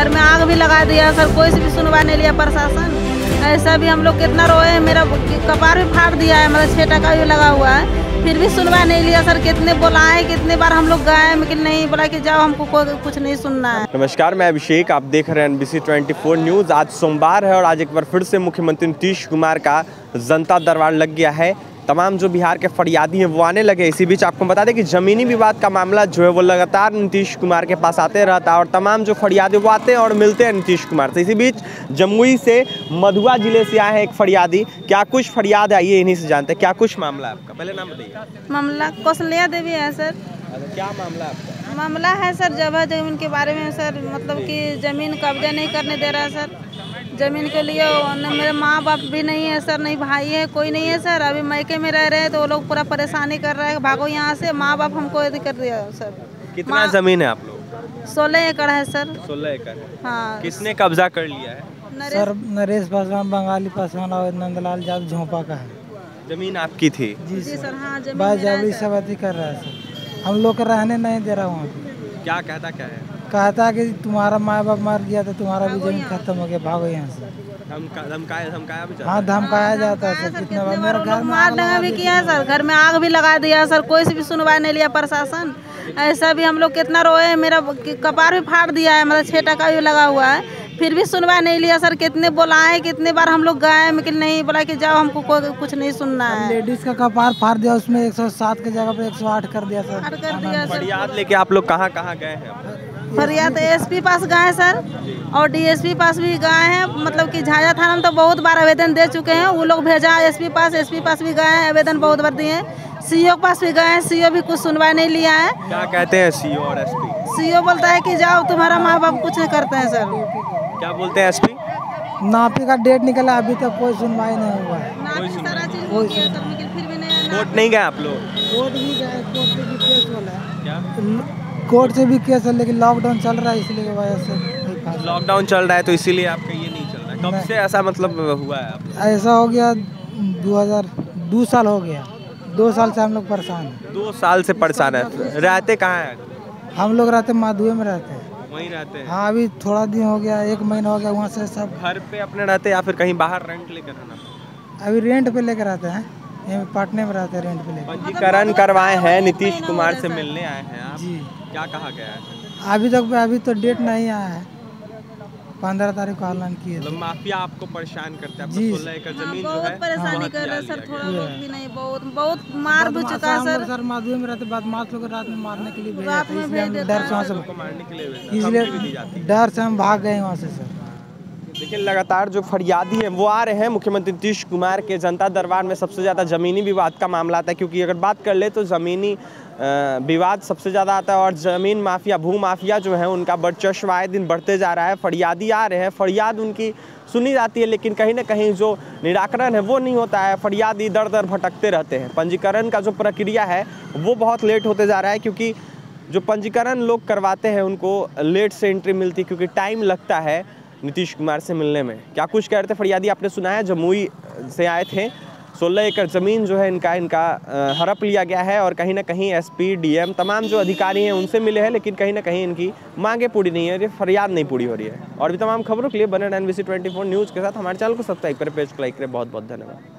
घर में आग भी लगा दिया सर, कोई से भी सुनवा नहीं लिया प्रशासन। ऐसा भी हम लोग कितना रोए हैं, मेरा कपार भी फाड़ दिया है, मतलब 6 टका भी लगा हुआ है, फिर भी सुनवा नहीं लिया सर। कितने बुलाए, कितने बार हम लोग गए, लेकिन नहीं बोला कि जाओ, हमको कोई कुछ नहीं सुनना है। नमस्कार, मैं अभिषेक, आप देख रहे हैं NBC 24 न्यूज़। आज सोमवार है और आज एक बार फिर से मुख्यमंत्री नीतीश कुमार का जनता दरबार लग गया है। तमाम जो बिहार के फरियादी हैं वो आने लगे। इसी बीच आपको बता दें कि ज़मीनी विवाद का मामला जो है वो लगातार नीतीश कुमार के पास आते रहता है और तमाम जो फरियादी वो आते हैं और मिलते हैं नीतीश कुमार से। इसी बीच जमुई से मधुआ जिले से आए हैं एक फरियादी। क्या कुछ फरियाद आई है, इन्हीं से जानते हैं। क्या कुछ मामला है आपका, पहले नाम बताइए। मामला कौशल्या देवी है सर। क्या मामला है आपका? मामला है सर जगह जमीन के बारे में सर, मतलब कि ज़मीन कब्जा नहीं करने दे रहा है सर। ज़मीन के लिए मेरे माँ बाप भी नहीं है सर, नहीं भाई है, कोई नहीं है सर। अभी मैके में रह रहे हैं तो वो लोग पूरा परेशानी कर रहे हैं, भागो यहाँ से। माँ बाप हमको कर दिया सर। कितना ज़मीन है आप लोग? 16 एकड़ है सर। 16 एकड़। हाँ। किसने कब्जा कर लिया है? सर नरेश पासवान, बंगाली पासवान और नंदलाल जाट झोंपा का है। जमीन आपकी थी? जी सर। हाँ, बस जबरी सवाती कर रहा है सर, हम लोग को रहने नहीं दे रहा वहाँ पे। क्या कहता क्या है? कहता कि तुम्हारा माँ बाप मर गया तो तुम्हारा भी जमीन खत्म हो गया, भागो यहाँ से। धमकाया भी जाता है? हाँ, धमकाया जाता है सर। कितने बार मेरे घर में मार दंगा भी किया है सर, घर में आग भी लगा दिया सर, कोई से भी सुनवा नहीं लिया प्रशासन। ऐसा भी हम लोग कितना रोए हैं, मेरा कपार भी फाड़ दिया है, मतलब 6 टका भी लगा हुआ है, फिर भी सुनवा नहीं लिया सर। कितने बुलाए, कितने बार हम लोग गए, लेकिन नहीं बोला कि जाओ, हमको कोई कुछ नहीं सुनना है। लेडीज का कपार फाड़ दिया, उसमें 107 की जगह पे 108 कर दिया सर। फरियाद लेके आप लोग कहाँ कहाँ गए हैं? फरियाद SP पास गए सर और DSP पास भी गए हैं, मतलब कि झाझा थाना में तो बहुत बार आवेदन दे चुके हैं। वो लोग भेजा SP पास भी गए हैं, आवेदन बहुत बार दिए हैं। CO पास भी गए हैं, CO भी कुछ सुनवाई नहीं लिया है। क्या कहते हैं CO और SP? CO बोलता है कि जाओ, तुम्हारा माँ बाप कुछ नहीं करते हैं सर। क्या बोलते हैं SP? नापी का डेट निकला, अभी तक कोई सुनवाई नहीं हुआ है। सारा चीज हो गया सर, लेकिन फिर भी नहीं। कोर्ट नहीं गए आप लोग? कोर्ट भी गए, कोर्ट से भी केस वाला है। क्या? कोर्ट से भी केस है, लेकिन लॉकडाउन चल रहा है, इसलिए वजह से। लॉकडाउन चल रहा है तो इसीलिए आपका ये नहीं चल रहा है। कब से ऐसा मतलब हुआ है आप? ऐसा हो गया 2 साल हो गया। 2 साल से हम लोग परेशान हैं। 2 साल से परेशान है। रहते कहाँ हैं? हम लोग रहते माधुए में रहते हैं। वहीं रहते हैं? हाँ, अभी थोड़ा दिन हो गया, 1 महीना हो गया। वहाँ से सब घर पे अपने रहते या फिर कहीं बाहर रेंट लेकर रहना? अभी रेंट पे लेकर रहते हैं, यहाँ पाटने में रहते हैं, रेंट पे लेकर। पंजीकरण करवाए हैं, नीतीश कुमार से मिलने आए हैं आप? जी। क्या कहा गया है? अभी तो डेट नहीं आया है। 15 तारीख को ऐलान किए थे। माफिया आपको परेशान करते हैं? जी। 16 एकड़ जमीन जो बहुत है परेशानी कर रहे हैं सर, थोड़ा बहुत भी नहीं, बहुत मार भी चुका है सर। सर माधुए में रहते, बदमाश लोग रात में मारने के लिए भेजे रात थे, में इसलिए हम भेज डर से वहाँ से मारने के लिए इसलिए डर से हम भाग गए वहाँ से सर। लेकिन लगातार जो फरियादी हैं वो आ रहे हैं मुख्यमंत्री नीतीश कुमार के जनता दरबार में। सबसे ज़्यादा ज़मीनी विवाद का मामला आता है, क्योंकि अगर बात कर ले तो ज़मीनी विवाद सबसे ज़्यादा आता है और ज़मीन माफिया, भू माफिया जो है उनका वर्चस्व आए दिन बढ़ते जा रहा है। फरियादी आ रहे हैं, फरियाद उनकी सुनी जाती है, लेकिन कहीं ना कहीं जो निराकरण है वो नहीं होता है। फरियादी दर दर भटकते रहते हैं। पंजीकरण का जो प्रक्रिया है वो बहुत लेट होते जा रहा है, क्योंकि जो पंजीकरण लोग करवाते हैं उनको लेट से एंट्री मिलती है, क्योंकि टाइम लगता है नीतीश कुमार से मिलने में। क्या कुछ कह रहे थे फरियादी, आपने सुना है। जमुई से आए थे, 16 एकड़ ज़मीन जो है इनका हड़प लिया गया है और कहीं ना कहीं SP DM तमाम जो अधिकारी हैं उनसे मिले हैं, लेकिन कहीं ना कहीं इनकी मांगे पूरी नहीं है, ये फरियाद नहीं पूरी हो रही है। और भी तमाम खबरों के लिए बने NBC 24 न्यूज़ के साथ हमारे चैनल को सब्सक्राइब करें, पेज को लाइक करें। बहुत बहुत धन्यवाद।